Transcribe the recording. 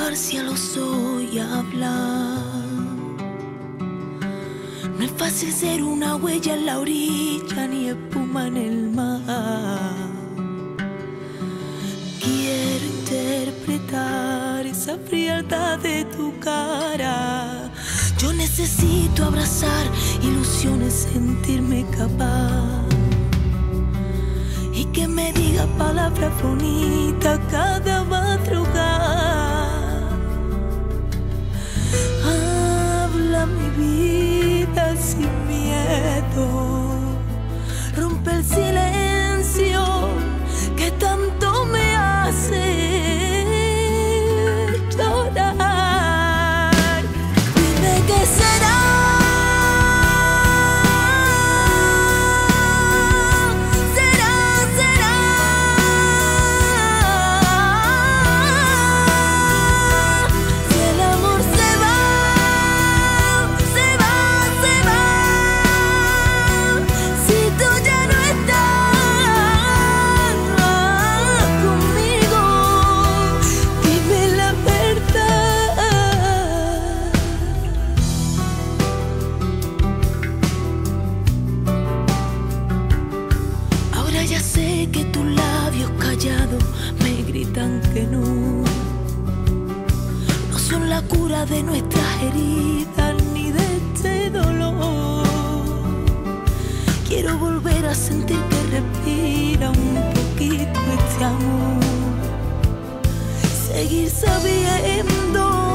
asomarse a los ojos y hablar. No es fácil ser una huella en la orilla ni espuma en el mar. Quiero interpretar esa frialdad de tu cara. Yo necesito abrazar ilusiones, sentirme capaz. Y que me diga palabras bonitas cada madrugada. Habla mi vida sin miedo. Rompe el silencio que tanto me hace llorar. Dime qué será. Ya sé que tus labios callados me gritan que no son la cura de nuestras heridas ni de este dolor. Quiero volver a sentir que respira un poquito este amor, seguir sabiendo